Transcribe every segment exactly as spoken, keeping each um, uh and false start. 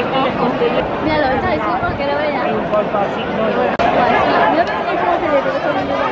Mira, lo ves así porque lo veas. Un poco así, no. Yo creo que es como se le ve todo el mundo.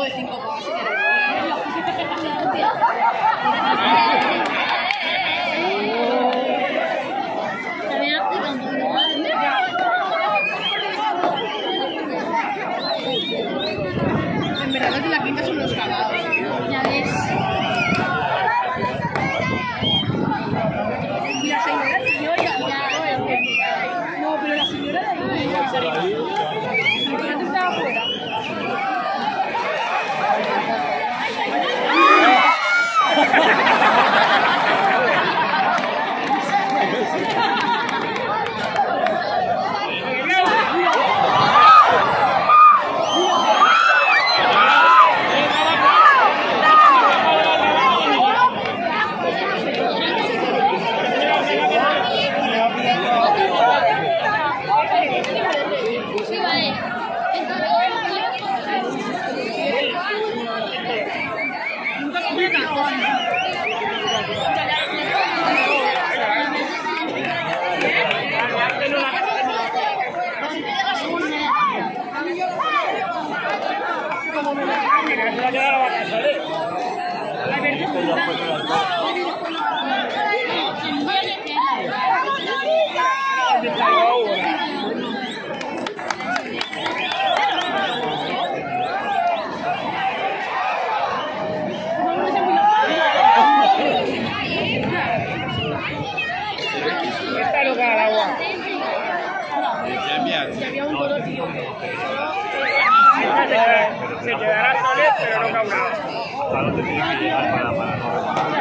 de cinco cosas si quieres. También aplica un poco más. En verdad los de la quinta son los cagados. Ya ves. Y la señora de yo ya. No, pero la señora de ahí. La señora estaba afuera. Se quedará Soler, pero no cabrá. Claro, te tienes que llegar para para no.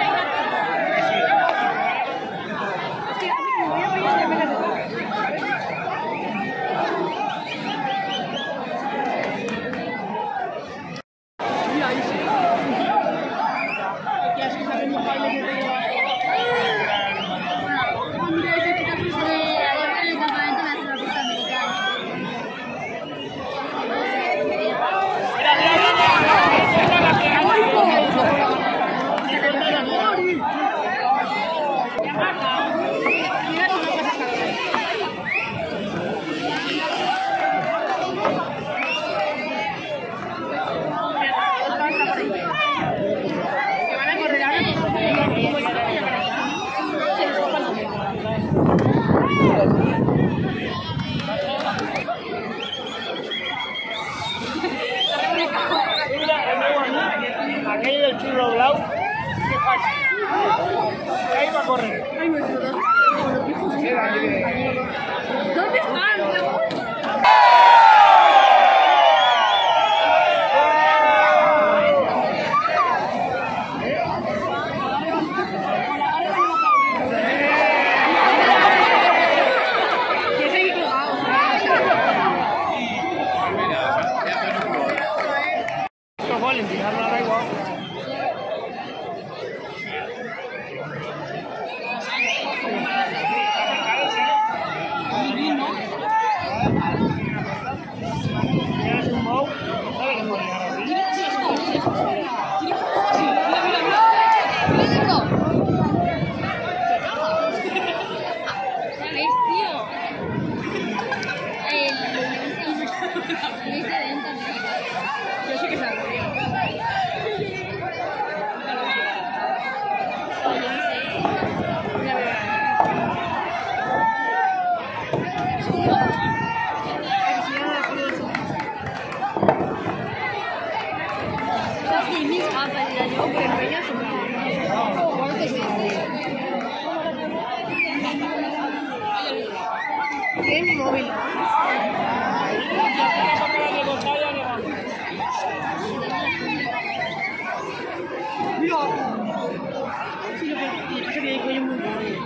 Aquello del churro blau, qué fácil. Ahí va a correr. ¿Dónde están? Valentina, da igual. Yo sé que sabía. Tiene mi móvil. Mira. Sí, lo que pasa es que el cuello es muy grande.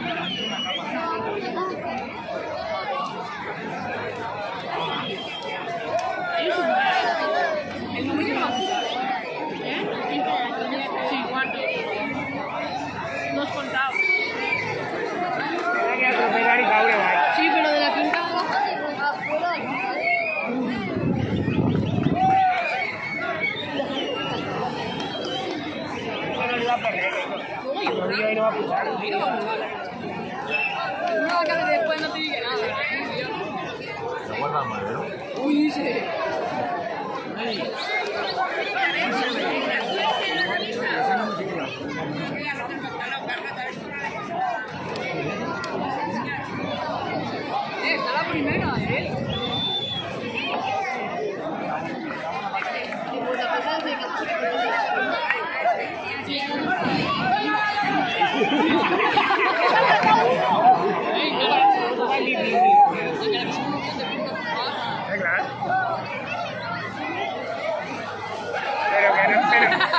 El número más. ¿Eh? Sí, cuatro.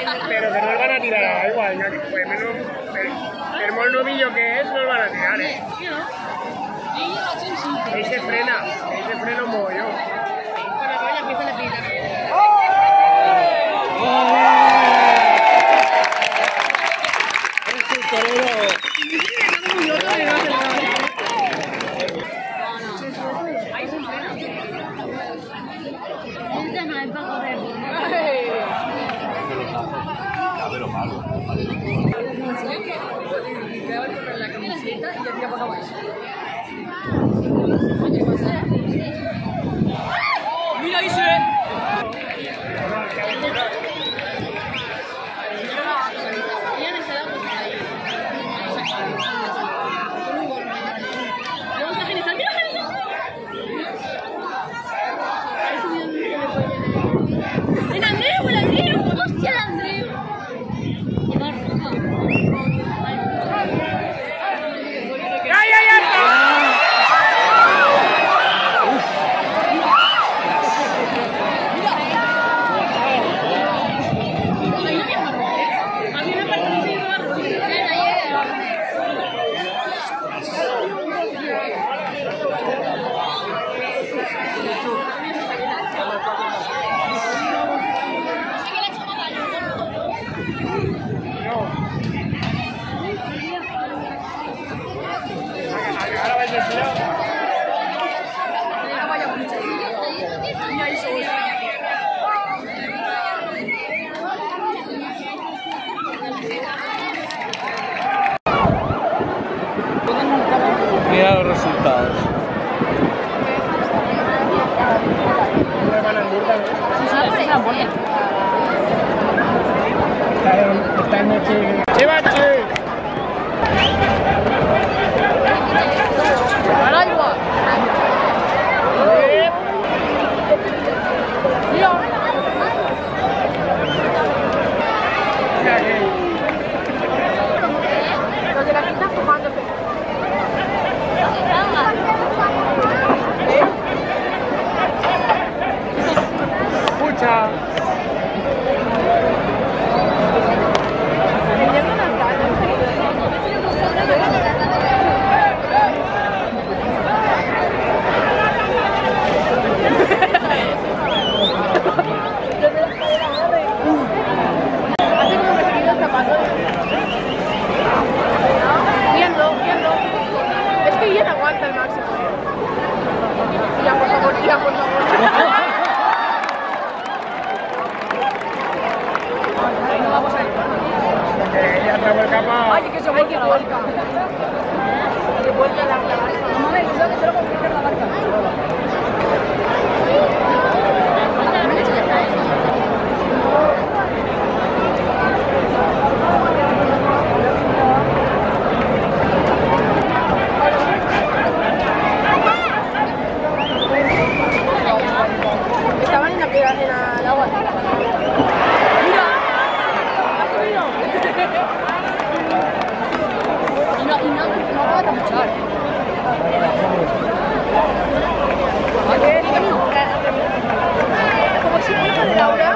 Pero que no le van a tirar a la igual, ya que pues menos el, el monovillo que es, no lo van a tirar, ¿eh? Ahí se frena, ahí se frena un mogollón. Para que vaya a fijar la pila. Es un torero. Este no es para correr. Pero malo. La camiseta y el día para abajo. Mira ahí se ve. ¡El Andreu! ¡El Andreu! ¡Hostia, el Andreu! Lleva roja. ¡Ay, ay, ay! A mí me parece que lleva roja. Ahora vais a tirar. Mira los resultados. No le van a hamburguesas, ¿no? Sí, sí, es una hamburguesa. Está en noche. ¡Llevache! Ahora igual. Mira que. Los de la quinta fumando. Escucha. Viendo, viendo. Es que ya no aguanta el máximo. Ya, por favor, ya, por favor. No vamos a ir. Que ya trago el capa. Ay, que se vuelca la barca. Se vuelca la barca. No me gusta que solo complicar la barca. Estaban en la piedra, en la- el agua. ¡Mira! ¡Ha subido! Y no, y no, no va a tamuchar. A ver, como si fuera de Laura.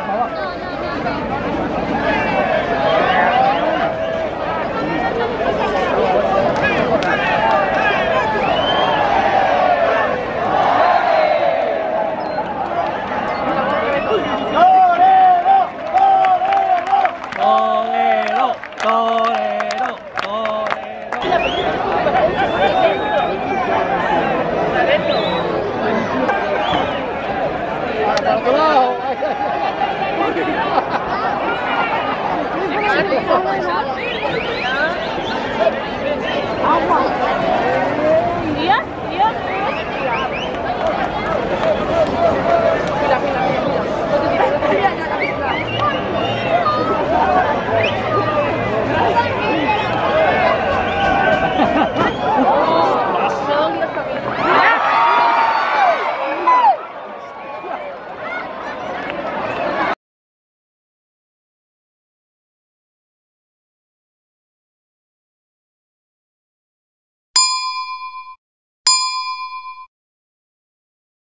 Torero, torero, torero. ¿Día? ¿Día?